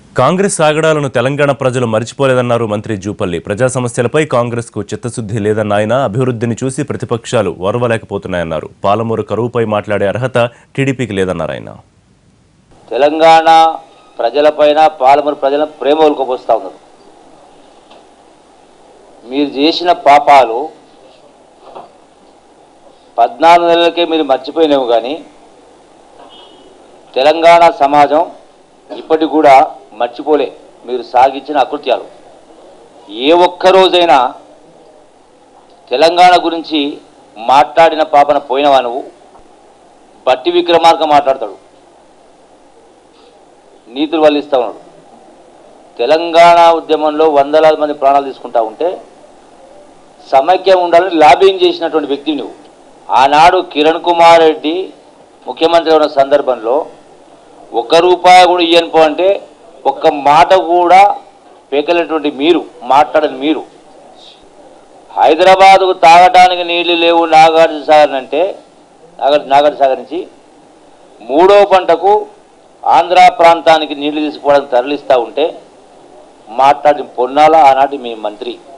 కాంగ్రెస్ ఆగడాలను తెలంగాణ ప్రజలు మర్చిపోలేదన్నారు మంత్రి జూపల్లి. ప్రజా సమస్యలపై కాంగ్రెస్కు చిత్తశుద్ధి లేదన్న ఆయన అభివృద్ధిని చూసి ప్రతిపక్షాలు ఓర్వలేకపోతున్నాయన్నారు. పాలమూరు కరువుపై మాట్లాడే అర్హత టీడీపీకి లేదన్నారు ఆయన. తెలంగాణ ప్రజలపైన పాలమూరు ప్రజలను ప్రేమ ఒలుకపోస్తా ఉన్నారు. మీరు చేసిన పాపాలు 14 నెలలకే మీరు మర్చిపోయినావు, కానీ తెలంగాణ సమాజం ఇప్పటికి కూడా మర్చిపోలే మీరు సాగించిన అకృత్యాలు. ఏ ఒక్కరోజైనా తెలంగాణ గురించి మాట్లాడిన పాపన పోయినవా నువ్వు? బట్టి విక్రమార్క మాట్లాడతాడు, నీతులు వల్లిస్తూ ఉన్నాడు. తెలంగాణ ఉద్యమంలో వందలాది మంది ప్రాణాలు తీసుకుంటా ఉంటే సమైక్యం ఉండాలని లాబింగ్ చేసినటువంటి వ్యక్తి నువ్వు. ఆనాడు కిరణ్ కుమార్ రెడ్డి ముఖ్యమంత్రి ఉన్న సందర్భంలో ₹1 కూడా ఇయ్యనుకో అంటే ఒక్క మాట కూడా పేకలేటువంటి మీరు, మాట్లాడని మీరు, హైదరాబాదుకు తాగడానికి నీళ్లు లేవు నాగార్జున సాగర్ అంటే నాగార్జున సాగర్ నుంచి 3వ పంటకు ఆంధ్ర ప్రాంతానికి నీళ్లు తీసుకోవడానికి తరలిస్తూ ఉంటే మాట్లాడిన పొన్నాల ఆనాటి మీ మంత్రి.